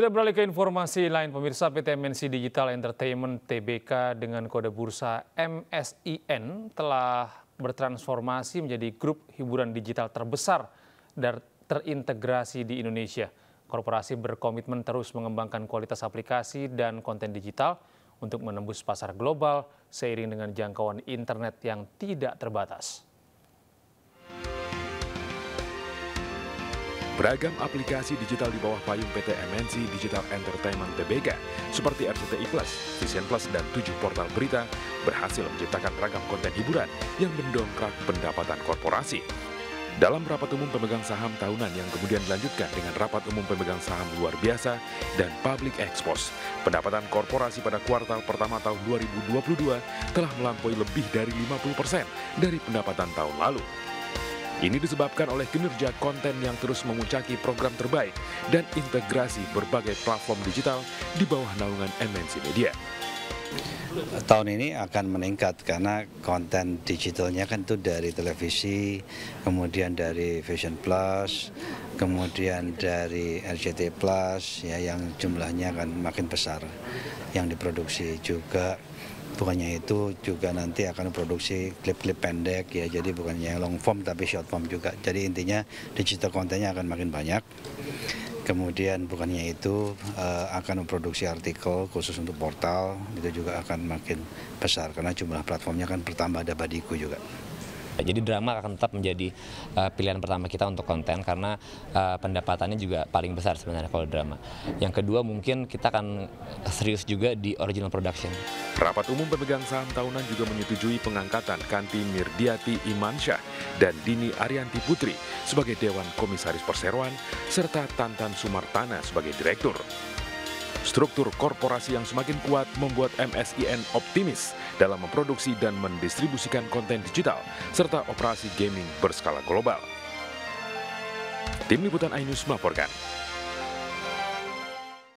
Kita beralih ke informasi lain, pemirsa. PT MNC Digital Entertainment Tbk dengan kode bursa MSIN telah bertransformasi menjadi grup hiburan digital terbesar dan terintegrasi di Indonesia. Korporasi berkomitmen terus mengembangkan kualitas aplikasi dan konten digital untuk menembus pasar global seiring dengan jangkauan internet yang tidak terbatas. Beragam aplikasi digital di bawah payung PT MNC Digital Entertainment Tbk seperti RCTI Plus, Vision Plus, dan 7 portal berita berhasil menciptakan ragam konten hiburan yang mendongkrak pendapatan korporasi. Dalam rapat umum pemegang saham tahunan yang kemudian dilanjutkan dengan rapat umum pemegang saham luar biasa dan public expose, pendapatan korporasi pada kuartal pertama tahun 2022 telah melampaui lebih dari 50% dari pendapatan tahun lalu. Ini disebabkan oleh kinerja konten yang terus memuncaki program terbaik dan integrasi berbagai platform digital di bawah naungan MNC Media. Tahun ini akan meningkat karena konten digitalnya kan itu dari televisi, kemudian dari Vision Plus, kemudian dari RCTI Plus ya, yang jumlahnya akan makin besar yang diproduksi juga. Bukannya itu juga nanti akan produksi klip-klip pendek ya, jadi bukannya long form tapi short form juga. Jadi intinya digital kontennya akan makin banyak. Kemudian bukannya itu akan memproduksi artikel khusus untuk portal, itu juga akan makin besar karena jumlah platformnya kan bertambah, ada Badiku juga. Jadi drama akan tetap menjadi pilihan pertama kita untuk konten karena pendapatannya juga paling besar sebenarnya kalau drama. Yang kedua mungkin kita akan serius juga di original production. Rapat umum pemegang saham tahunan juga menyetujui pengangkatan Kanti Mirdiati Imansyah dan Dini Arianti Putri sebagai Dewan Komisaris Perseroan serta Tantan Sumartana sebagai Direktur. Struktur korporasi yang semakin kuat membuat MSIN optimis dalam memproduksi dan mendistribusikan konten digital serta operasi gaming berskala global. Tim Liputan iNews melaporkan.